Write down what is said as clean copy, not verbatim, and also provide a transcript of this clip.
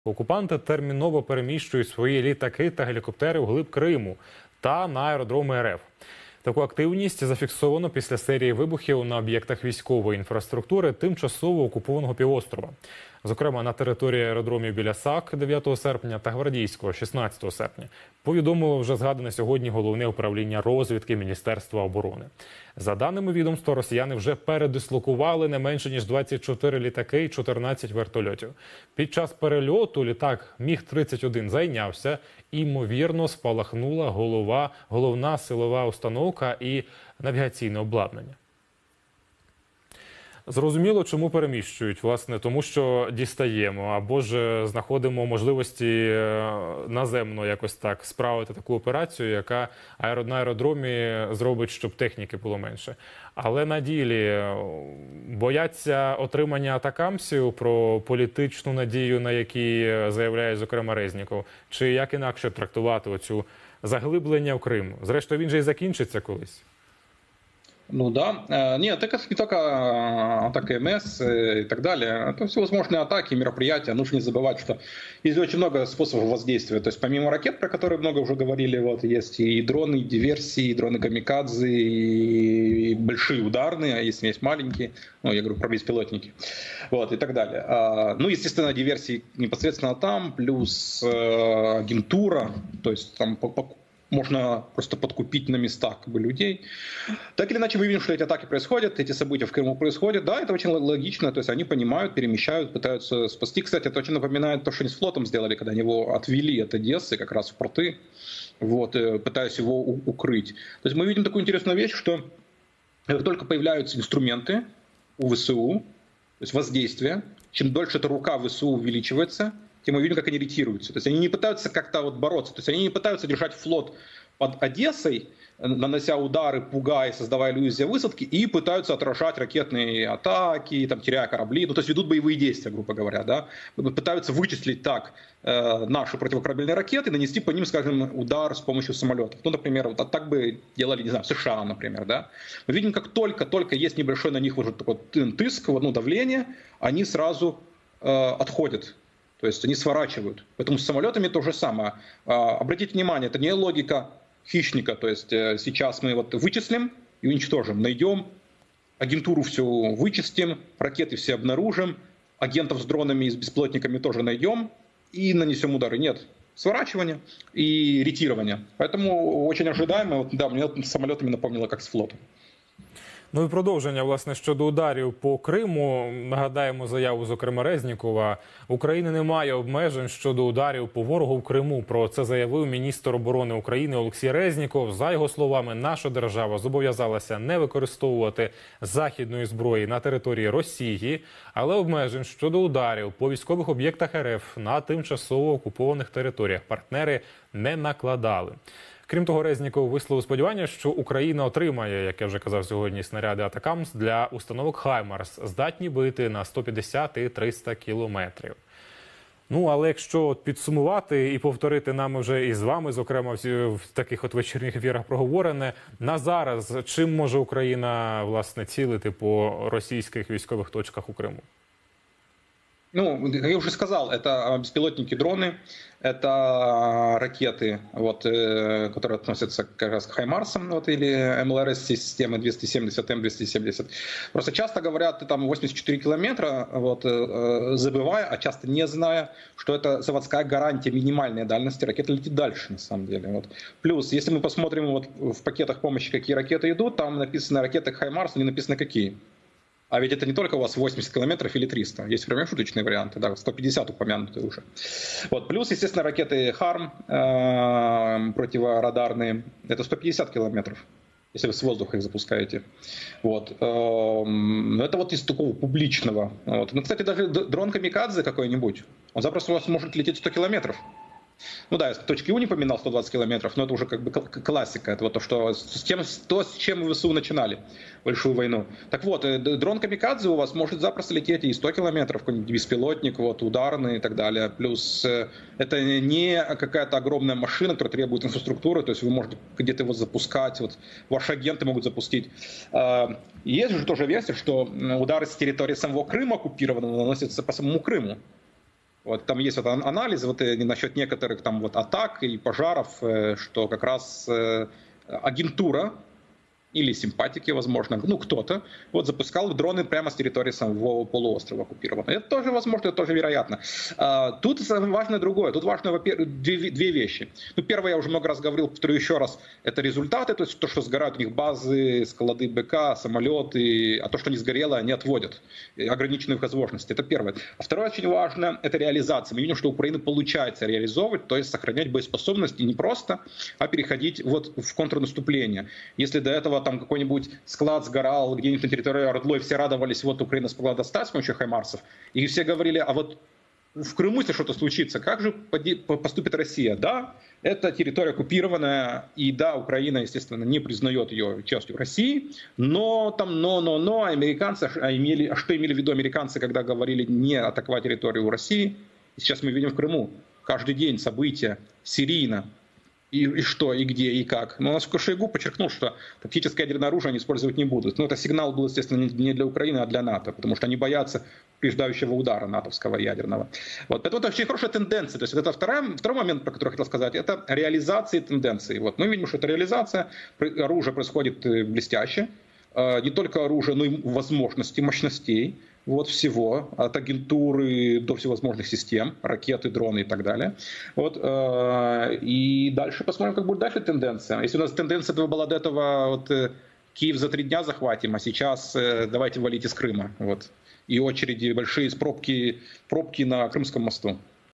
Окупанти терміново переміщують свої літаки та гелікоптери вглиб Криму та на аеродроми РФ. Таку активність зафіксовано після серії вибухів на об'єктах військової інфраструктури тимчасово окупованого півострова. Зокрема, на території аеродромів біля САК 9 серпня та Гвардійського 16 серпня, повідомило вже згадане сьогодні Головне управління розвідки Міністерства оборони. За даними відомства, росіяни вже передислокували не менше ніж 24 літаки і 14 вертольотів. Під час перельоту літак Міг-31 зайнявся, ймовірно, спалахнула головна силова установка і навігаційне обладнання. Зрозуміло, чому переміщують. Власне, тому що дістаємо, або ж знаходимо можливості наземно якось так справити таку операцію, яка на аеродромі зробить, щоб техніки було менше. Але на ділі бояться отримання атакамсів про політичну надію, на які заявляє, зокрема, Резніков, чи як інакше трактувати оцю заглиблення в Крим. Зрештою, він же і закінчиться колись. Ну да. Нет, это не только атака МС и так далее. Это всевозможные атаки, мероприятия. Нужно не забывать, что есть очень много способов воздействия. То есть помимо ракет, про которые много уже говорили, вот, есть и дроны, и диверсии, и дроны камикадзе, и большие ударные, а если есть маленькие, ну, я говорю про беспилотники, вот, и так далее. Ну, естественно, диверсии непосредственно там, плюс агентура, то есть там можно просто подкупить на местах людей. Так или иначе, мы видим, что эти атаки происходят, эти события в Крыму происходят. Да, это очень логично, то есть они понимают, перемещают, пытаются спасти. Кстати, это очень напоминает то, что они с флотом сделали, когда они его отвели от Одессы как раз в порты, вот, пытаясь его укрыть. То есть мы видим такую интересную вещь, что как только появляются инструменты у ВСУ, то есть воздействие, чем дольше эта рука ВСУ увеличивается, тем мы видим, как они ретируются. То есть они не пытаются как-то вот бороться, то есть они не пытаются держать флот под Одессой, нанося удары, пугая, создавая иллюзию высадки, и пытаются отражать ракетные атаки, там, теряя корабли, ну, то есть ведут боевые действия, грубо говоря, да, пытаются вычислить так наши противокорабельные ракеты, нанести по ним, скажем, удар с помощью самолетов. Ну, например, вот так бы делали, не знаю, США, например, да. Мы видим, как только есть небольшой на них вот такой тыск, ну, давление, они сразу отходят. То есть они сворачивают. Поэтому с самолетами то же самое. Обратите внимание, это не логика хищника. То есть сейчас мы вот вычислим и уничтожим. Найдем, агентуру всю вычистим, ракеты все обнаружим, агентов с дронами и с беспилотниками тоже найдем и нанесем удары. Нет. Сворачивание и ретирование. Поэтому очень ожидаемо. Вот, да, мне с самолетами напомнило, как с флотом. Ну і продовження, власне, щодо ударів по Криму. Нагадаємо заяву, зокрема, Резнікова. України немає обмежень щодо ударів по ворогу в Криму. Про це заявив міністр оборони України Олексій Резніков. За його словами, наша держава зобов'язалася не використовувати західної зброї на території Росії, але обмежень щодо ударів по військових об'єктах РФ на тимчасово окупованих територіях партнери не накладали. Крім того, Резніков висловив сподівання, що Україна отримає, як я вже казав сьогодні, снаряди «Атакамс» для установок «Хаймарс», здатні бити на 150 і 300 кілометрів. Ну, але якщо підсумувати і повторити нами вже і з вами, зокрема, в таких от вечірніх ефірах проговорене, на зараз чим може Україна, власне, цілити по російських військових точках у Криму? Ну, я уже сказал, это беспилотники, дроны, это ракеты, вот, которые относятся как раз к Хаймарсам, вот, или МЛРС-системы 270, М270. Просто часто говорят, там 84 километра, вот, забывая, а часто не зная, что это заводская гарантия минимальной дальности, ракета летит дальше, на самом деле. Вот. Плюс, если мы посмотрим вот, в пакетах помощи, какие ракеты идут, там написано ракеты Хаймарс, не написано какие. А ведь это не только у вас 80 километров или 300. Есть промежуточные варианты, да, 150 упомянутые уже. Вот. Плюс, естественно, ракеты ХАРМ противорадарные. Это 150 километров, если вы с воздуха их запускаете. Вот. Это вот из такого публичного. Вот. Ну, кстати, даже дрон Камикадзе какой-нибудь, он запросто у вас может лететь 100 километров. Ну да, я с точки У не поминал 120 километров, но это уже как бы классика. Это вот то, что с чем ВСУ начинали большую войну. Так вот, дрон Камикадзе у вас может запросто лететь и 100 километров, какой-нибудь беспилотник, вот, ударный и так далее. Плюс это не какая-то огромная машина, которая требует инфраструктуры, то есть вы можете где-то его запускать, вот, ваши агенты могут запустить. Есть же тоже версия, что удары с территории самого Крыма оккупированного наносятся по самому Крыму. Вот, там есть вот анализ вот, насчет некоторых там вот атак и пожаров, что как раз агентура или симпатики, возможно, ну кто-то, вот запускал дроны прямо с территории самого полуострова оккупированного. Это тоже возможно, это тоже вероятно. Тут важно другое. Тут важно, во-первых, две вещи. Ну, первое, я уже много раз говорил, повторю еще раз, это результаты, то есть то, что сгорают у них базы, склады БК, самолеты, а то, что не сгорело, они отводят ограниченные возможности. Это первое. А второе, очень важно, это реализация. Мы видим, что у Украины получается реализовывать, то есть сохранять боеспособность и не просто, а переходить вот в контрнаступление. Если до этого там какой-нибудь склад сгорал где-нибудь на территории Ордло, и все радовались, вот Украина смогла достать с помощью хаймарсов, и все говорили, а вот в Крыму, если что-то случится, как же поступит Россия? Да, это территория оккупированная, и да, Украина, естественно, не признает ее частью России, но там, но, американцы, что имели в виду американцы, когда говорили не атаковать территорию России? И сейчас мы видим в Крыму каждый день события серийно. И что, и где, и как. Но насколько Шойгу подчеркнул, что тактическое ядерное оружие они использовать не будут. Но это сигнал был, естественно, не для Украины, а для НАТО, потому что они боятся упреждающего удара натовского ядерного. Вот. Поэтому это очень хорошая тенденция. То есть это второй момент, про который я хотел сказать, это реализация тенденций. Вот. Мы видим, что эта реализация оружия происходит блестяще. Не только оружия, но и возможностей, мощностей. Вот всего, от агентуры до всевозможных систем, ракеты, дроны и так далее. Вот, и дальше посмотрим, как будет дальше тенденция. Если у нас тенденция была до этого, вот, Киев за 3 дня захватим, а сейчас давайте валить из Крыма. Вот. И очереди большие, пробки на Крымском мосту.